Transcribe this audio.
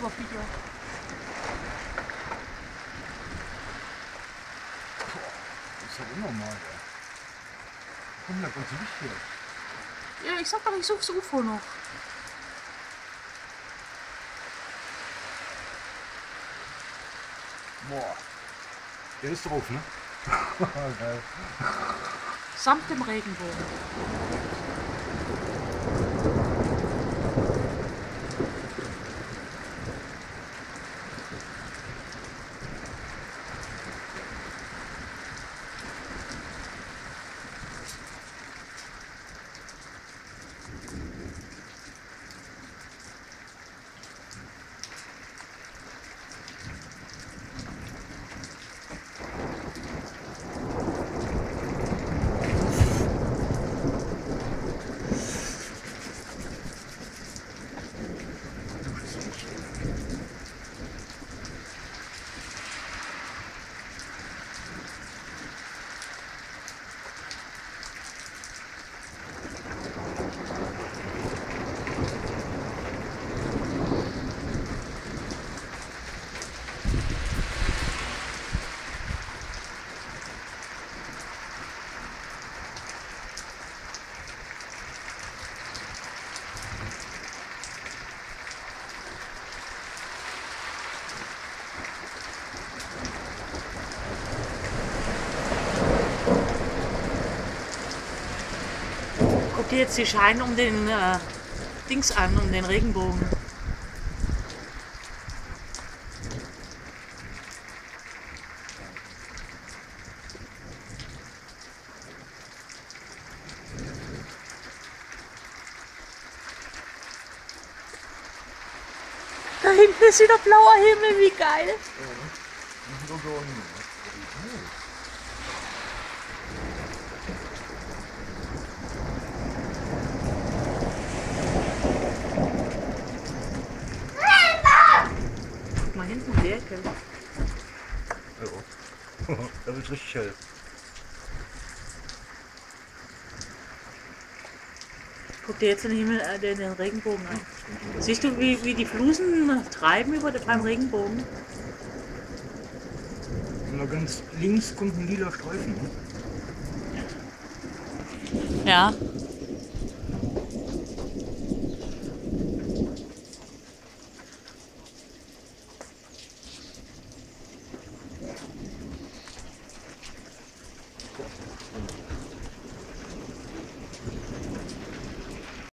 selber auf Video. Das ist ja unnormal, ja. Komm, da ganz Licht hier. Ja, ich sag doch, ich suche das UFO noch. Boah. Der ist drauf, ne? Geil. Samt dem Regenbogen. Guck dir jetzt die Scheine um den Dings an, um den Regenbogen. Da hinten ist wieder blauer Himmel, wie geil. Guck mal hinten um die Ecke. Ja. Da wird richtig hell. Guck dir jetzt den Himmel, den Regenbogen an. Siehst du, wie die Flusen treiben beim Regenbogen? Und da ganz links kommt ein lila Streifen. Ja.